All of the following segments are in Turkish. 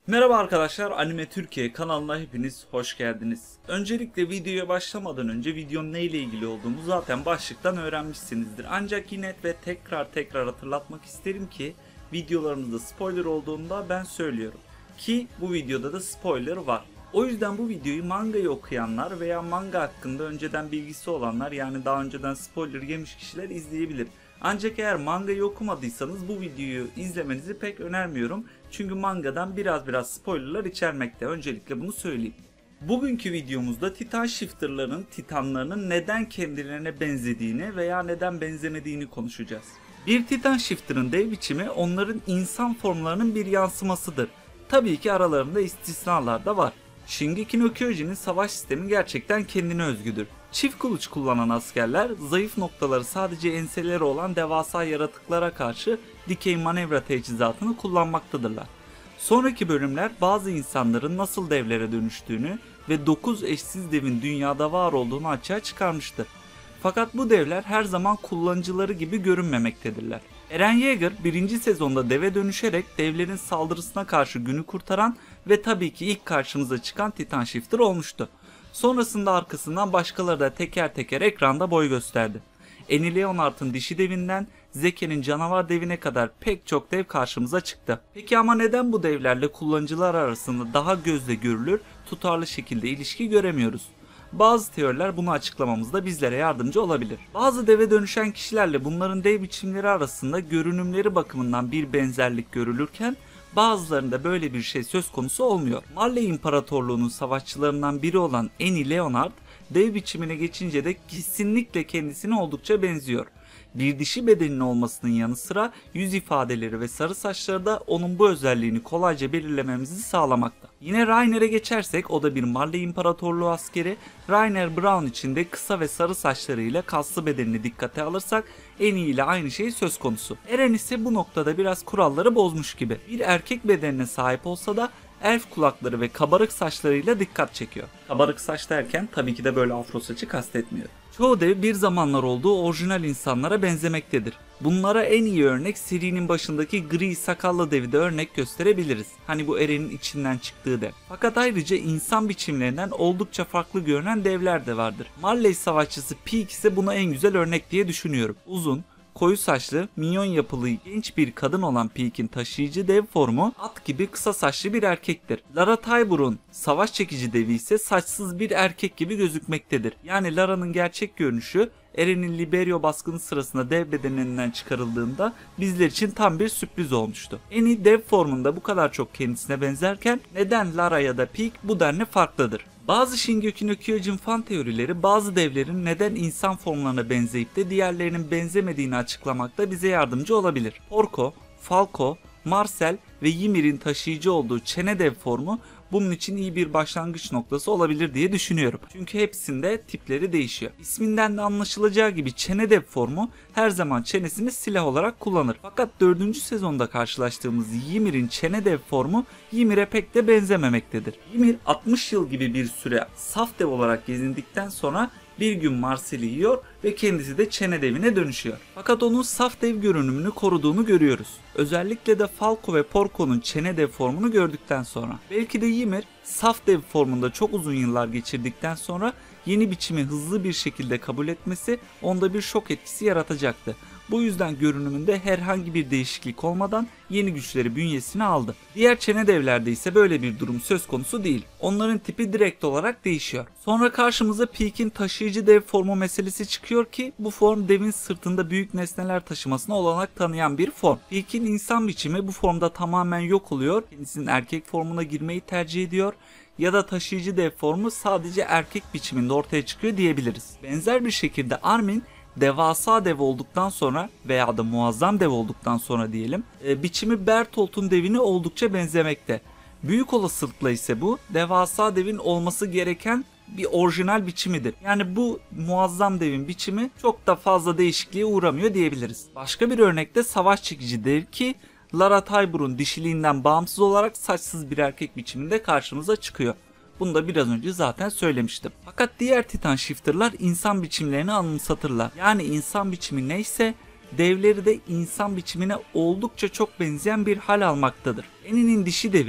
Merhaba arkadaşlar, Anime Türkiye kanalına hepiniz hoş geldiniz. Öncelikle videoya başlamadan önce videonun neyle ilgili olduğunu zaten başlıktan öğrenmişsinizdir. Ancak yine ve tekrar hatırlatmak isterim ki videolarımızda spoiler olduğunda ben söylüyorum. Ki bu videoda da spoiler var. O yüzden bu videoyu mangayı okuyanlar veya manga hakkında önceden bilgisi olanlar, yani daha önceden spoiler yemiş kişiler izleyebilir. Ancak eğer mangayı okumadıysanız bu videoyu izlemenizi pek önermiyorum. Çünkü mangadan biraz spoilerlar içermekte. Öncelikle bunu söyleyeyim. Bugünkü videomuzda Titan Shifter'ların, Titanlarının neden kendilerine benzediğini veya neden benzemediğini konuşacağız. Bir Titan Shifter'ın dev biçimi onların insan formlarının bir yansımasıdır. Tabii ki aralarında istisnalar da var. Shingeki no Kyojin'in savaş sistemi gerçekten kendine özgüdür. Çift kılıç kullanan askerler zayıf noktaları sadece enseleri olan devasa yaratıklara karşı dikey manevra teçhizatını kullanmaktadırlar. Sonraki bölümler bazı insanların nasıl devlere dönüştüğünü ve 9 eşsiz devin dünyada var olduğunu açığa çıkarmıştır. Fakat bu devler her zaman kullanıcıları gibi görünmemektedirler. Eren Yeager 1. sezonda deve dönüşerek devlerin saldırısına karşı günü kurtaran ve tabii ki ilk karşımıza çıkan Titan Shifter olmuştu. Sonrasında arkasından başkaları da teker ekranda boy gösterdi. Annie Leonard'ın dişi devinden Zeke'nin canavar devine kadar pek çok dev karşımıza çıktı. Peki ama neden bu devlerle kullanıcılar arasında daha gözle görülür, tutarlı şekilde ilişki göremiyoruz? Bazı teoriler bunu açıklamamızda bizlere yardımcı olabilir. Bazı deve dönüşen kişilerle bunların dev biçimleri arasında görünümleri bakımından bir benzerlik görülürken bazılarında böyle bir şey söz konusu olmuyor. Marley İmparatorluğu'nun savaşçılarından biri olan Annie Leonard, dev biçimine geçince de kesinlikle kendisine oldukça benziyor. Bir dişi bedeninin olmasının yanı sıra yüz ifadeleri ve sarı saçları da onun bu özelliğini kolayca belirlememizi sağlamakta. Yine Reiner'e geçersek, o da bir Marley İmparatorluğu askeri. Reiner Braun için de kısa ve sarı saçlarıyla kaslı bedenini dikkate alırsak Annie ile aynı şey söz konusu. Eren ise bu noktada biraz kuralları bozmuş gibi. Bir erkek bedenine sahip olsa da elf kulakları ve kabarık saçlarıyla dikkat çekiyor. Kabarık saç derken tabii ki de böyle afro saçı kastetmiyor. Çoğu dev bir zamanlar olduğu orijinal insanlara benzemektedir. Bunlara en iyi örnek serinin başındaki gri sakallı devi de örnek gösterebiliriz. Hani bu Eren'in içinden çıktığı dev. Fakat ayrıca insan biçimlerinden oldukça farklı görünen devler de vardır. Marley savaşçısı Peak ise buna en güzel örnek diye düşünüyorum. Uzun, koyu saçlı, minyon yapılı genç bir kadın olan Peak'in taşıyıcı dev formu at gibi kısa saçlı bir erkektir. Lara Taybur'un savaş çekici devi ise saçsız bir erkek gibi gözükmektedir. Yani Lara'nın gerçek görünüşü Eren'in Liberio baskını sırasında dev bedeninden çıkarıldığında bizler için tam bir sürpriz olmuştu. Annie dev formunda bu kadar çok kendisine benzerken neden Lara ya da Peak bu denli farklıdır? Bazı Shingeki no Kyojin fan teorileri bazı devlerin neden insan formlarına benzeyip de diğerlerinin benzemediğini açıklamakta bize yardımcı olabilir. Porco, Falco, Marcel ve Ymir'in taşıyıcı olduğu çene dev formu bunun için iyi bir başlangıç noktası olabilir diye düşünüyorum. Çünkü hepsinde tipleri değişiyor. İsminden de anlaşılacağı gibi çene dev formu her zaman çenesini silah olarak kullanır. Fakat 4. sezonda karşılaştığımız Ymir'in çene dev formu Ymir'e pek de benzememektedir. Ymir 60 yıl gibi bir süre saf dev olarak gezindikten sonra bir gün Marcel'i yiyor ve kendisi de çene devine dönüşüyor. Fakat onun saf dev görünümünü koruduğunu görüyoruz. Özellikle de Falco ve Porco'nun çene dev formunu gördükten sonra. Belki de Ymir saf dev formunda çok uzun yıllar geçirdikten sonra yeni biçimi hızlı bir şekilde kabul etmesi onda bir şok etkisi yaratacaktı. Bu yüzden görünümünde herhangi bir değişiklik olmadan yeni güçleri bünyesine aldı. Diğer çene devlerde ise böyle bir durum söz konusu değil. Onların tipi direkt olarak değişiyor. Sonra karşımıza Peak'in taşıyıcı dev formu meselesi çıkıyor ki bu form devin sırtında büyük nesneler taşımasına olanak tanıyan bir form. Peak'in insan biçimi bu formda tamamen yok oluyor. Kendisinin erkek formuna girmeyi tercih ediyor. Ya da taşıyıcı dev formu sadece erkek biçiminde ortaya çıkıyor diyebiliriz. Benzer bir şekilde Armin devasa dev olduktan sonra veya da muazzam dev olduktan sonra diyelim biçimi Bertolt'un devine oldukça benzemekte. Büyük olasılıkla ise bu devasa devin olması gereken bir orijinal biçimidir. Yani bu muazzam devin biçimi çok da fazla değişikliğe uğramıyor diyebiliriz. Başka bir örnekte savaş çekici dev ki Lara Taybur'un dişiliğinden bağımsız olarak saçsız bir erkek biçiminde karşımıza çıkıyor. Bunu da biraz önce zaten söylemiştim. Fakat diğer Titan Shifter'lar insan biçimlerini anımsatırlar. Yani insan biçimi neyse devleri de insan biçimine oldukça çok benzeyen bir hal almaktadır. Annie'nin dişi devi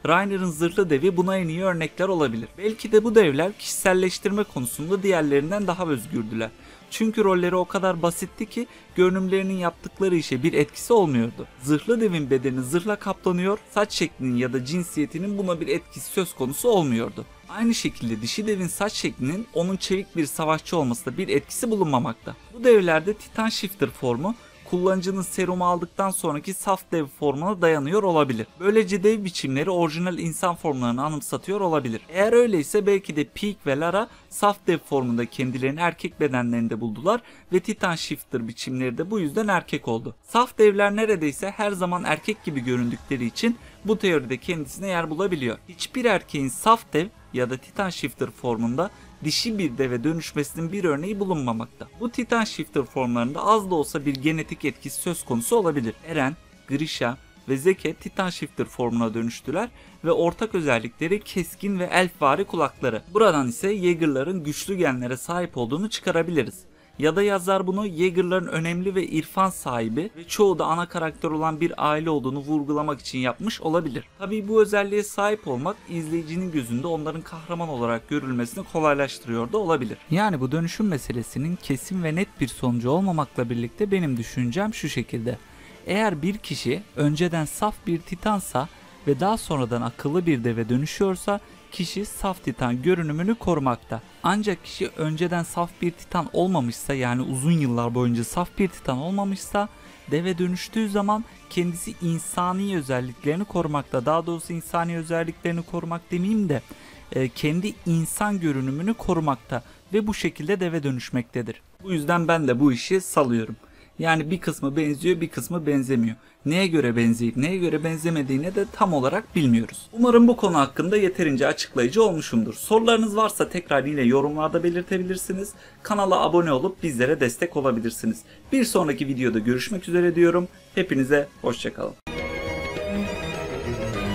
Reiner'ın zırhlı devi buna en iyi örnekler olabilir. Belki de bu devler kişiselleştirme konusunda diğerlerinden daha özgürdüler. Çünkü rolleri o kadar basitti ki görünümlerinin yaptıkları işe bir etkisi olmuyordu. Zırhlı devin bedeni zırhla kaplanıyor, saç şeklinin ya da cinsiyetinin buna bir etkisi söz konusu olmuyordu. Aynı şekilde dişi devin saç şeklinin onun çevik bir savaşçı olmasında bir etkisi bulunmamakta. Bu devlerde Titan Shifter formu kullanıcının serumu aldıktan sonraki saf dev formuna dayanıyor olabilir. Böylece dev biçimleri orijinal insan formlarını anımsatıyor olabilir. Eğer öyleyse belki de Peak ve Lara saf dev formunda kendilerini erkek bedenlerinde buldular ve Titan Shifter biçimleri de bu yüzden erkek oldu. Saf devler neredeyse her zaman erkek gibi göründükleri için bu teoride kendisine yer bulabiliyor. Hiçbir erkeğin saf dev ya da Titan Shifter formunda dişi bir deve dönüşmesinin bir örneği bulunmamakta. Bu Titan Shifter formlarında az da olsa bir genetik etkisi söz konusu olabilir. Eren, Grisha ve Zeke Titan Shifter formuna dönüştüler ve ortak özellikleri keskin ve elfvari kulakları. Buradan ise Yeager'ların güçlü genlere sahip olduğunu çıkarabiliriz. Ya da yazar bunu Yeager'ların önemli ve irfan sahibi ve çoğu da ana karakter olan bir aile olduğunu vurgulamak için yapmış olabilir. Tabii bu özelliğe sahip olmak izleyicinin gözünde onların kahraman olarak görülmesini kolaylaştırıyor da olabilir. Yani bu dönüşüm meselesinin kesin ve net bir sonucu olmamakla birlikte benim düşüncem şu şekilde. Eğer bir kişi önceden saf bir titansa ve daha sonradan akıllı bir deve dönüşüyorsa kişi saf titan görünümünü korumakta. Ancak kişi önceden saf bir titan olmamışsa, yani uzun yıllar boyunca saf bir titan olmamışsa deve dönüştüğü zaman kendisi insani özelliklerini korumakta. Daha doğrusu insani özelliklerini korumak demeyeyim de kendi insan görünümünü korumakta ve bu şekilde deve dönüşmektedir. Bu yüzden ben de bu işi salıyorum. Yani bir kısmı benziyor, bir kısmı benzemiyor. Neye göre benzeyip neye göre benzemediğini de tam olarak bilmiyoruz. Umarım bu konu hakkında yeterince açıklayıcı olmuşumdur. Sorularınız varsa tekrar yine yorumlarda belirtebilirsiniz. Kanala abone olup bizlere destek olabilirsiniz. Bir sonraki videoda görüşmek üzere diyorum. Hepinize hoşça kalın.